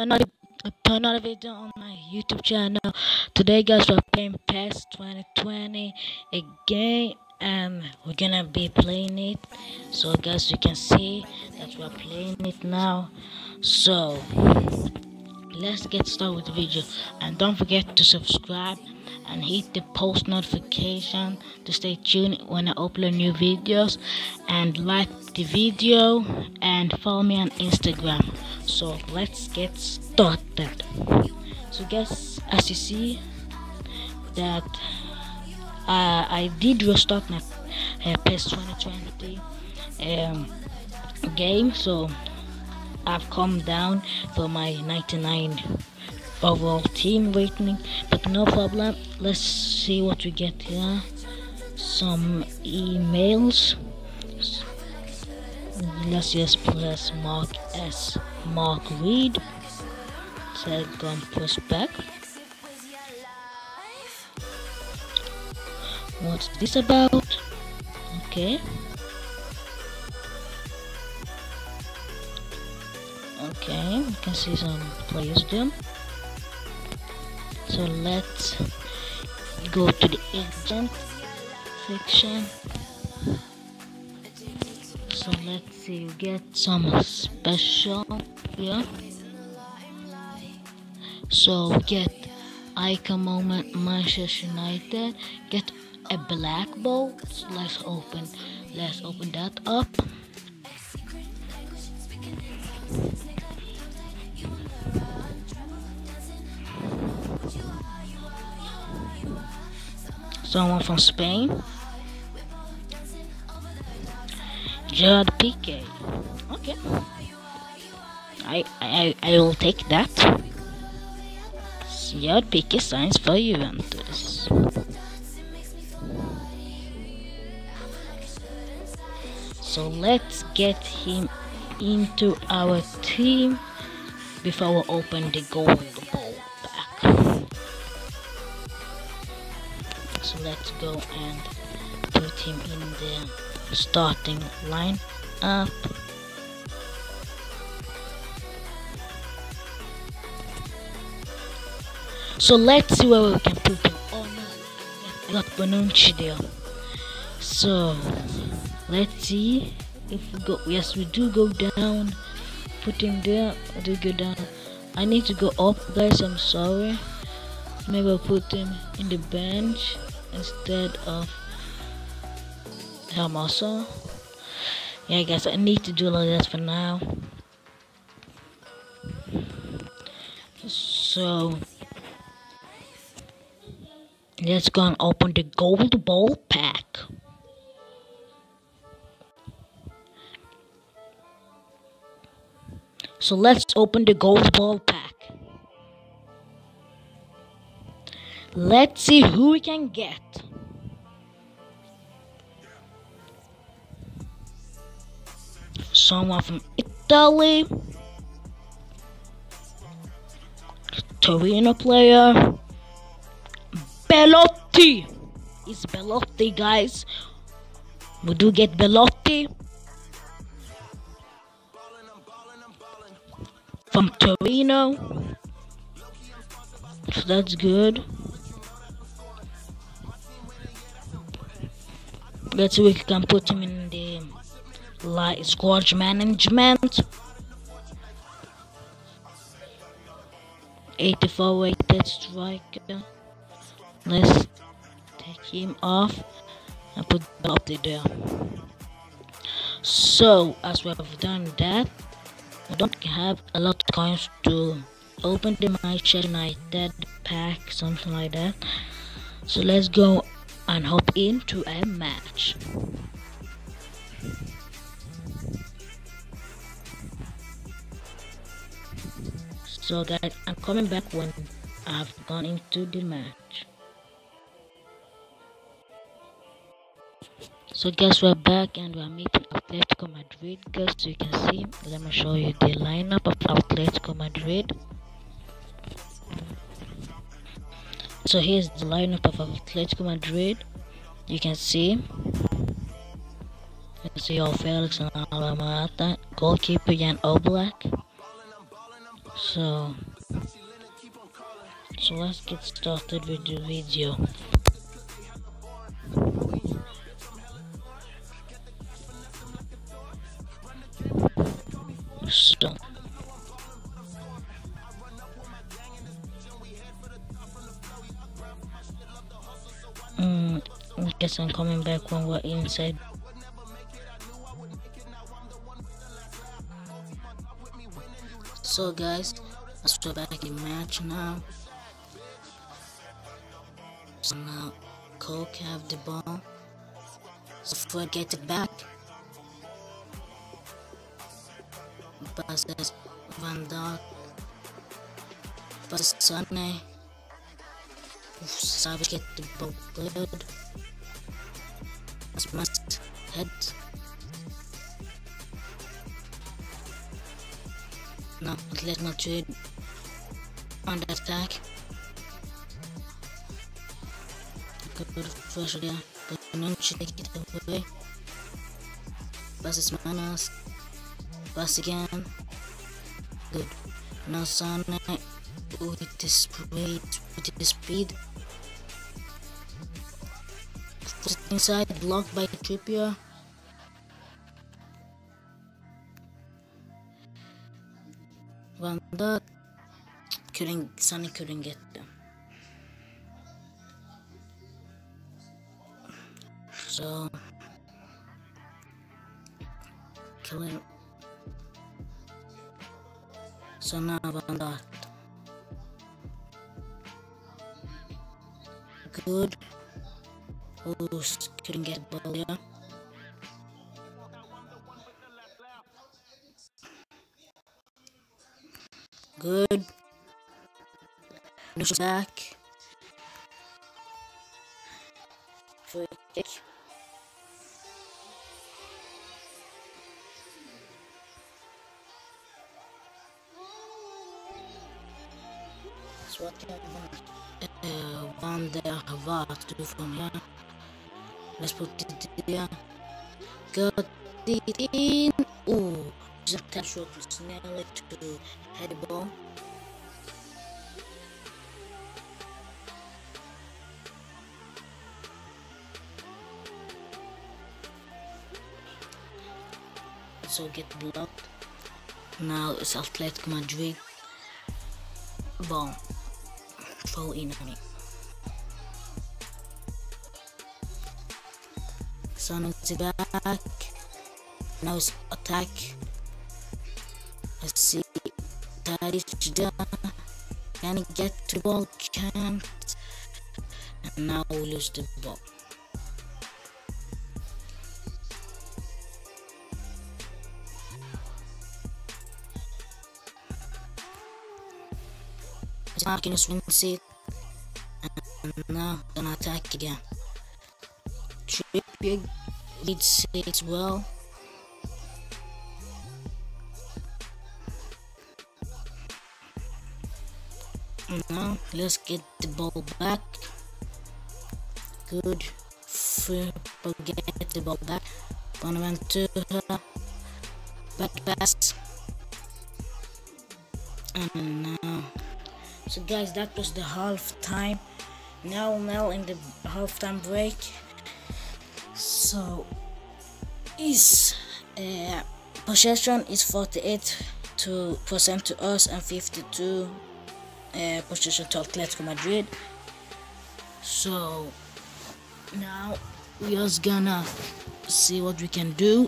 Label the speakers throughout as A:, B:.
A: another video on my YouTube channel. Today, guys, we're playing PES 2020 again, and we're gonna be playing it. So, guys, you can see that we're playing it now. So, let's get started with the video, and don't forget to subscribe and hit the post notification to stay tuned when I upload new videos, and like the video and follow me on Instagram. So let's get started. So guys, as you see that I did restart my PES 2020 game, so I've come down for my 99 overall team rating, but no problem. Let's see what we get here. Some emails. Let's just press Mark Reed. Second prospect. What's this about? Okay. Okay, you can see some players there. So let's go to the agent section. So let's see, we get some special here. So we get icon moment Manchester United, get a black ball. So let's open that up. Someone from Spain. Gerard Piqué. Okay. I will take that. Gerard Piqué signs for Juventus. So let's get him into our team before we open the gold ball back. So let's go and put him in the starting line up. So let's see where we can put him. Oh no, I got Bonucci there. So let's see if we go. Yes, we do go down. Put him there. I do go down. I need to go up, guys. I'm sorry. Maybe I'll put him in the bench instead of Hermoso. Yeah, guys, I need to do like this for now. So let's go and open the gold ball pack. So let's open the gold ball pack. Let's see who we can get. Someone from Italy. Torino player. Belotti. It's Belotti, guys. We do get Belotti from Torino. So that's good. Let's see if we can put him in the squad management. 84 weighted striker. Let's take him off and put Belotti there. So as we have done that, we don't have a lot of coins to open the Manchester United pack, something like that. So let's go and hop into a match. So guys, I'm coming back when I've gone into the match. So guys, we're back and we're meeting Atletico Madrid, guys. So you can see, let me show you the lineup of Atletico Madrid. So here's the lineup of Atletico Madrid. You can see Felix and Alvaro Morata, goalkeeper Jan Oblak, So let's get started with the video. So I guess I'm coming back when we're inside. So guys, let's go back in match now. So now Coke have the ball. So Fred get it back. Passes Van Dijk. Passes Sane. Savage get the ball good. Must head. Now Atletico Madrid on the attack. Good first there, but Nunes take it away. Passes Manas. Pass again. Good. Now Sane with the speed. Put it inside, blocked by Trippier. Van Dijk Sane couldn't get them. So killing. So now Van Dijk. Good. Oh, couldn't get the ball here. Good. Nunes back. Free kick. So what can Van der Vaart do from here? Let's put it there. Got it in. Oh, just a tap shot with Snelly to head the ball. So get blocked. Now it's Atletico Madrid. Ball. Fall in on it. Son is back. Now it's attack. Let's see. Tadic down. Can he get to the ball? Can't. And now we lose the ball. Marquinhos wins it. And now gonna attack again. Trippier leads it well. Now let's get the ball back. Good. Get the ball back. Bonaventura. Back pass. And now. So guys, that was the half time. Now in the halftime break. So is possession is 48% to us and 52 possession to Atletico Madrid. So now we are gonna see what we can do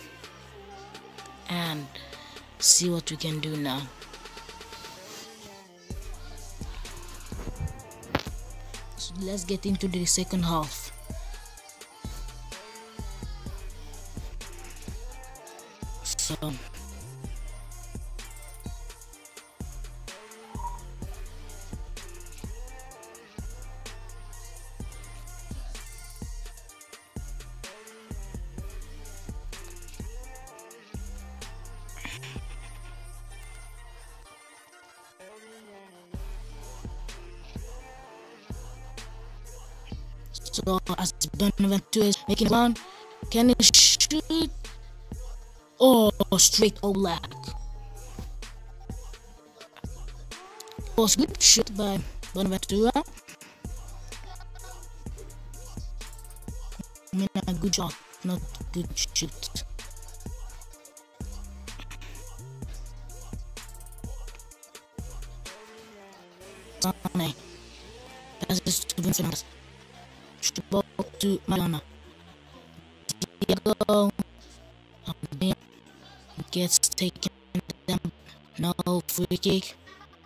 A: and see what we can do now. So let's get into the second half. So as Bonaventura is making one, can he shoot? Oh, straight Oblak. was good shoot by Bonaventura. I mean, a good shot, not good shoot. Sane passes to Vincent. The ball to Madonna. Diego gets taken down. No free kick.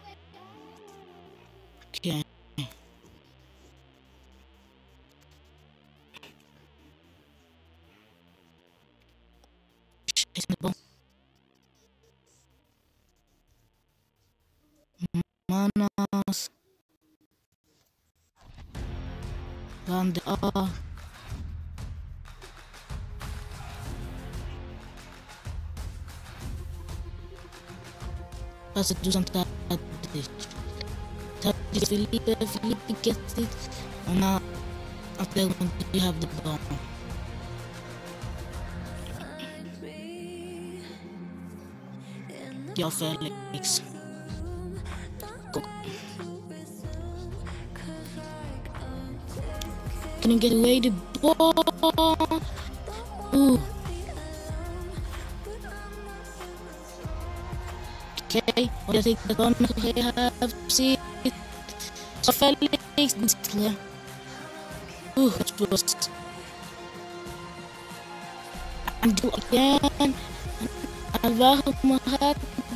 A: Okay. Chasing the ball. Manos. Van de Aar. Has to do some tactics. Felipe gets it. And now after when you have the ball. Your Felix. Go. Can you get away the ball? Ooh. Okay, what do you think the ball? Okay, have see. So Felix is clear. Ooh, that's worst. And do again. Alvaro Mahat.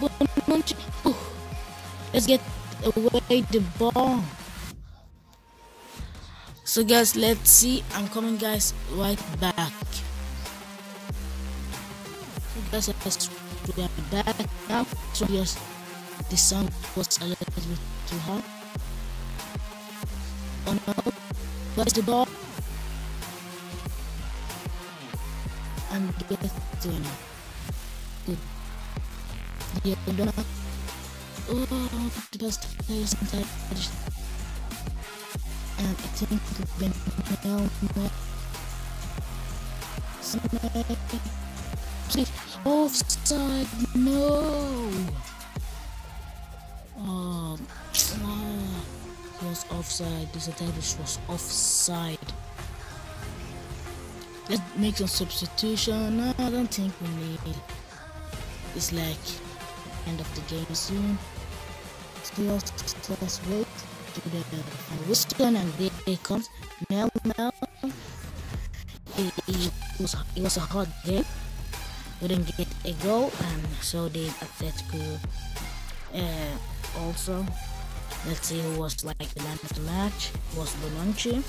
A: Let's get away the ball. So guys, let's see. I'm coming guys right back. So guys, we are back now. So yes, the sound was a little bit too hard. Oh no, where's the ball? And get to it. Good. Yeah, Donna. Oh, the best players inside. And I think it's been please, offside, no. Oh, it was offside. This Davis was offside. Let's make some substitution. No, I don't think we need. It's like end of the game soon. So let's wait to the whistle and there it comes. Now it was a hard game. We didn't get a goal, and so did Atletico. Also, let's see who was like the man of the match. It was Bonucci.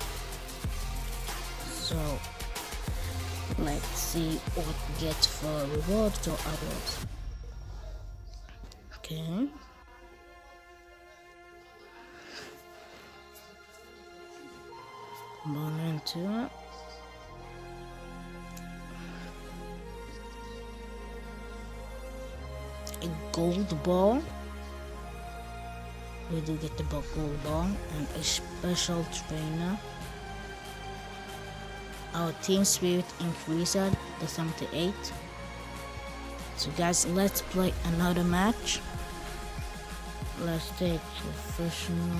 A: So let's see what we get for rewards or awards. Okay. Bonaventura. A gold ball. We do get the gold ball and a special trainer. Our team spirit increased the 78. So guys, let's play another match. Let's take professional.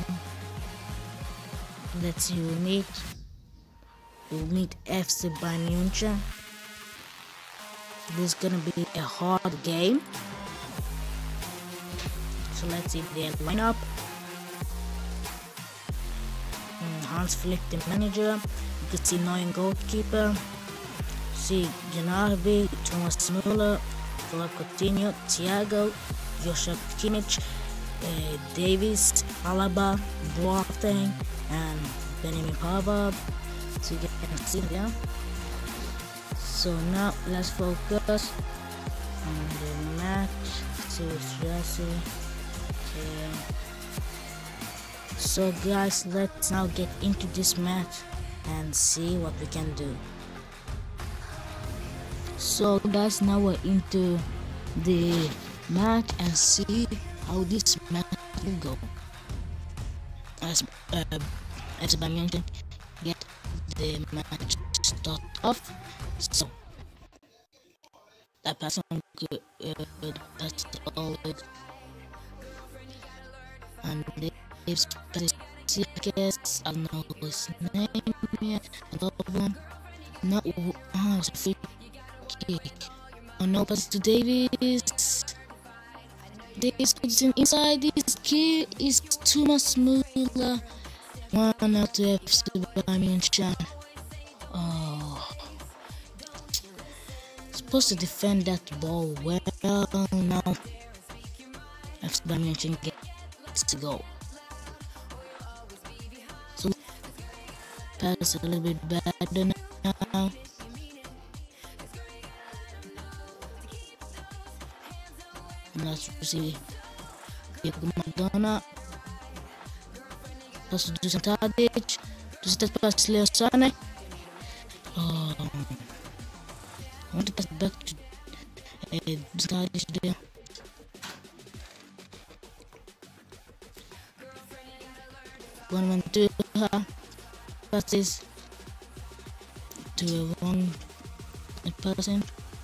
A: Let's see who we meet. We'll meet FC Bayern Munich. This is gonna be a hard game. So let's see their lineup. Hans Flick, the manager. You can see Neuer goalkeeper. See Gnabry, Thomas Müller, Philippe Coutinho, Thiago, Joshua Kimmich, Davies, Alaba, Boateng, and Benjamin Pavard. So you can see them. So now let's focus on the match. So it's Chelsea. Okay. So guys, let's now get into this match and see what we can do. So guys, now we're into the match and see how this match will go. As Bayern Munich get the match start off. So that pass on good, that's always and Dave Circus, I don't know his name yet. I love him. No, oh, it's a free kick. Oh no, pass to Davis. Davis puts it inside. This kick is Thomas Müller. 1-0 to FC Bayern Munich. Oh, supposed to defend that ball well. Now FC Bayern Munich gets to go. So pass a little bit better now. Let's see. Madonna. Pass to Dusan Tadic. Dusan pass to Leo Sane. Oh, I want to pass back to Dusan Tadic there. One, two, passes to a wrong person.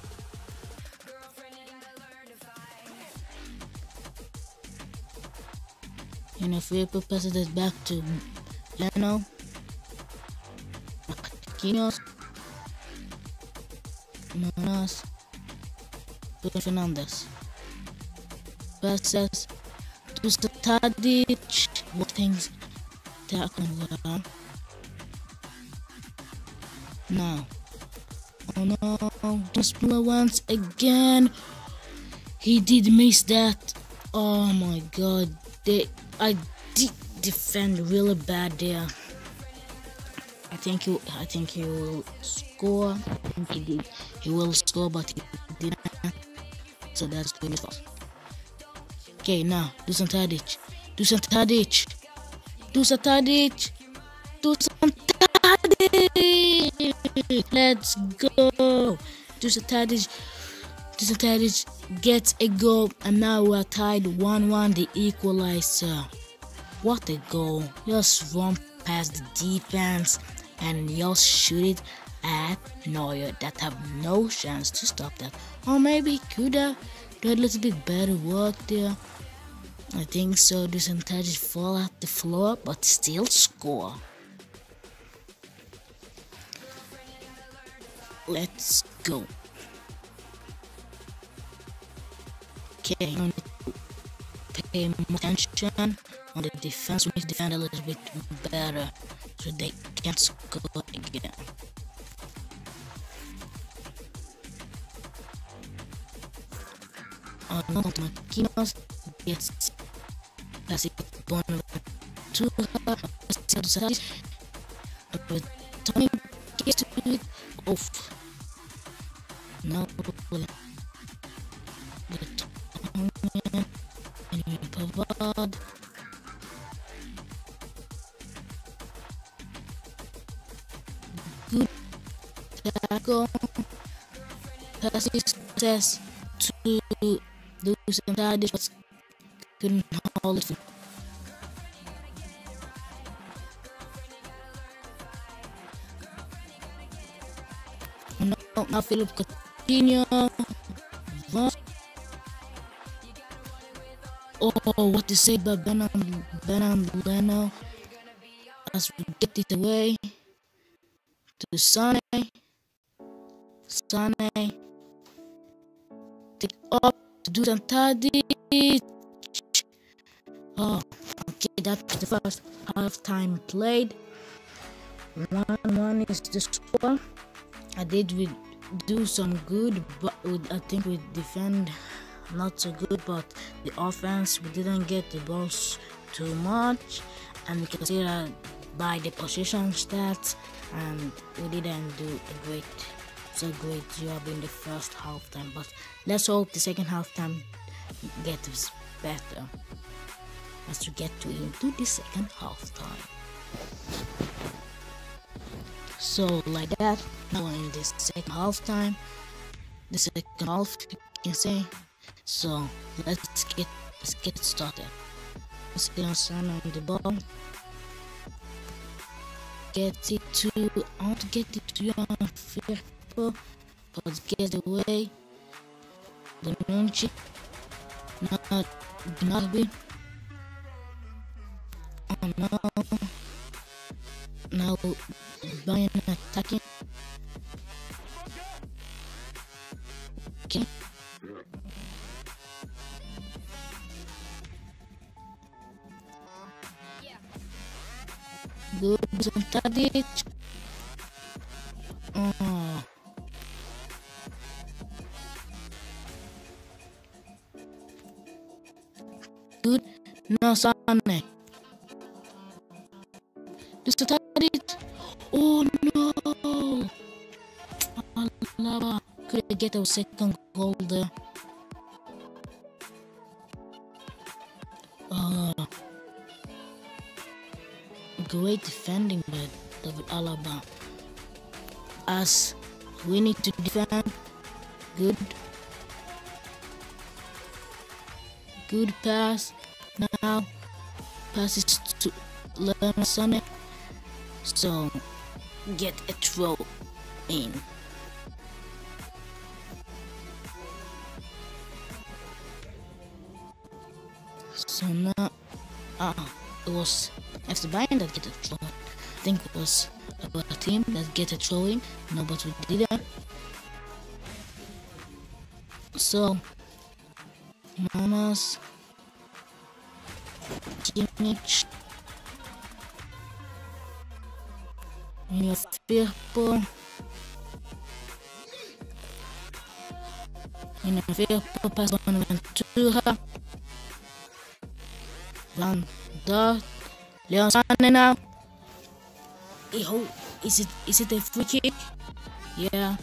A: And if we passes it back to Leno, Marquinhos, Manas, Fernandes, passes to Tadic. What things tackling well now? Oh no! Just once again. He did miss that. Oh my God! I did defend really bad there. I think he will score. I think he did. He will score, but he didn't. So that's the result. Okay, now Dusan Tadic. Dusan Tadic. Dusan Tadic. Dusan Tadic. Let's go. Dusan Tadic. Dusan Tadic gets a goal, and now we're tied 1-1, the equalizer. What a goal. Just run past the defense and just shoot it at Neuer that have no chance to stop that. Or maybe could have done a little bit better work there. I think so. Dusan Tadic fall at the floor but still score. Let's go. Okay, I need to pay more attention on the defense. We need to defend a little bit better so they can't score again. No, Marquinhos gets pass it one to her. Tony gets to it off. Now and Pavard. Good tackle. Passes success to Dusan Tadic, but couldn't hold it. No, now Philip Coutinho. Oh, what to say about Bernard Leno as we get it away to Sane. Take up to Dusan Tadic. Oh, okay, that's the first half time played. 1-1 is the score. I did do some good, but I think we defend not so good, but the offense we didn't get the balls too much, and you can see that by the position stats, and we didn't do a great job in the first half time. But let's hope the second half time gets better as we get into the second half time. So like that, now in the second half time, the second half you can say. So let's get started. Let's get on Son on the ball. Get it to I want to get it to Firpo, but get away. Bonucci, not Gnabry. no. Now Bayern attacking. Okay. Good, Tadic. Oh. Good. No, Sane. Just Tadic. Oh no! Allah. Could I get a second goal there? Great defending by David Alaba. As we need to defend. Good pass. Now passes to Leroy Sané. So get a throw in. So now it was FC Bayern that get a throw. I think it was about a team that get a throw in. No, but we didn't. So Manas, Kimmich, Firpo, pass on Ventura, Van Dort, Leon Sané now. Is it a free kick? Yeah.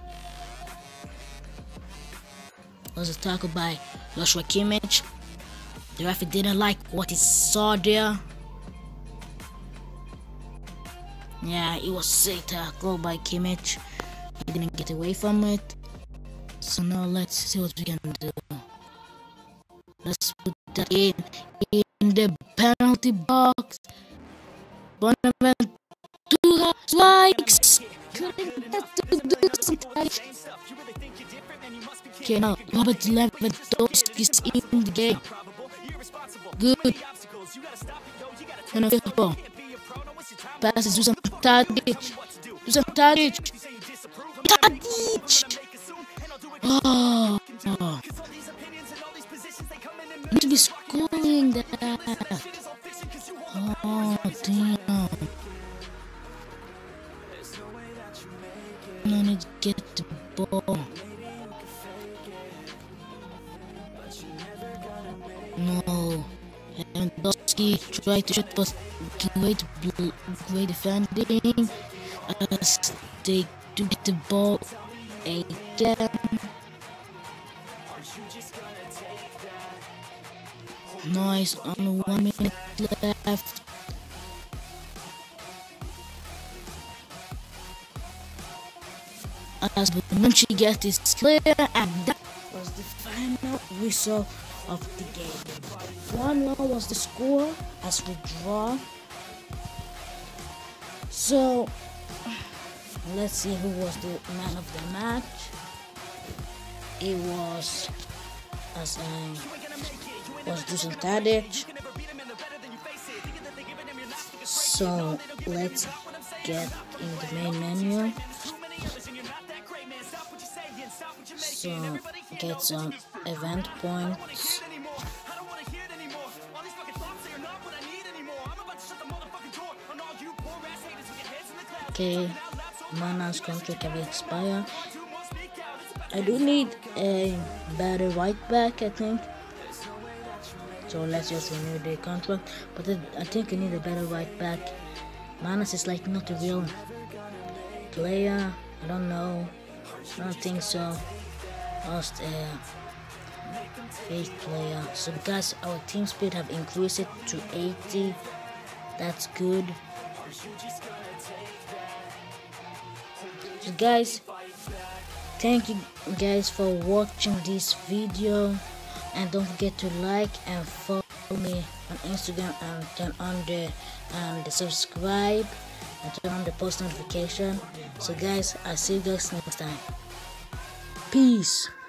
A: Was a tackle by Joshua Kimmich. The referee didn't like what he saw there. Yeah, it was a tackle by Kimmich. He didn't get away from it. So now let's see what we can do. Let's put that in the penalty box. Bonaventura strikes. Couldn't get to do something. Okay, now Robert Lewandowski is in the game. Good. And a football. Passes to some Tadic. Tadic! Oh. Need to be scoring that. Oh, damn. I need to get the ball. No, Lewandowski tried to shoot, but great defending as they do get the ball again. Nice, only 1 minute left. As Bonucci gets his clear, and that was the final whistle of the game. 1-0 was the score as we draw. So let's see who was the man of the match. It was Dusan Tadic. So let's get in the main menu. So get some event points. Okay, Mana's contract will expire. I do need a better right back, I think. So let's just renew the contract. But I think I need a better right back. Manas is like not a real player. I don't know. I don't think so. Lost a fake player. So guys, our team speed have increased it to 80. That's good. So guys, thank you guys for watching this video, and don't forget to like and follow me on Instagram and turn on the subscribe and turn on the post notification. So guys, I'll see you guys next time. Peace.